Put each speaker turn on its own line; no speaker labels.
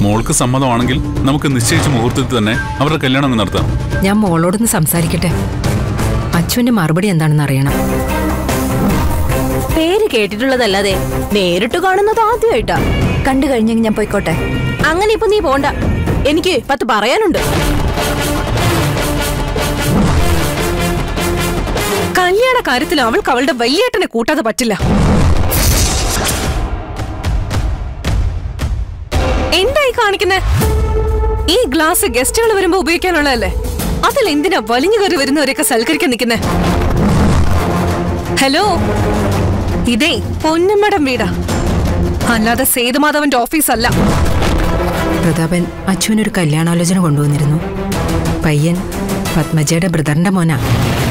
മോൾക്ക് സമ്മതമാണെങ്കിൽ നമുക്ക് നിശ്ചയിച്ച മുഹൂർത്തത്തിൽ തന്നെ അവരുടെ കല്യാണം അങ്ങ് നടത്താം.
ഞാൻ മോളോടൊന്ന് സംസാരിക്കട്ടെ. അച്ഛന്റെ മറുപടി എന്താണെന്ന് അറിയണം.
പേര് കേട്ടിട്ടുള്ളതല്ലാതെ നേരിട്ട് കാണുന്നത് ആദ്യമായിട്ടാ.
കണ്ടു കഴിഞ്ഞെങ്കിൽ ഞാൻ പോയിക്കോട്ടെ.
അങ്ങനെ ഇപ്പൊ നീ പോണ്ട, എനിക്ക് 10 പറയാനുണ്ട്. കല്യാണ കാര്യത്തിൽ അവൾക്ക് അവളുടെ വലിയേട്ടനെ കൂട്ടാതെ പറ്റില്ല. എന്തായി കാണിക്കുന്നേ? ഈ ഗ്ലാസ് ഗസ്റ്റുകൾ വരുമ്പോ ഉപയോഗിക്കാനുള്ളതല്ലേ? അതിൽ എന്തിനാ വലിഞ്ഞു കയറി വരുന്നവരെയൊക്കെ സൽക്കരിക്കാൻ നിൽക്കുന്നേ? ഹലോ, ഇതേ പൊന്നമ്മടം വീടാ, അല്ലാതെ സേതുമാധവന്റെ ഓഫീസല്ല.
പ്രതാപൻ അച്ഛനൊരു കല്യാണാലോചന കൊണ്ടുവന്നിരുന്നു. പയ്യൻ പത്മജയുടെ ബ്രദറിന്റെ മോനാ.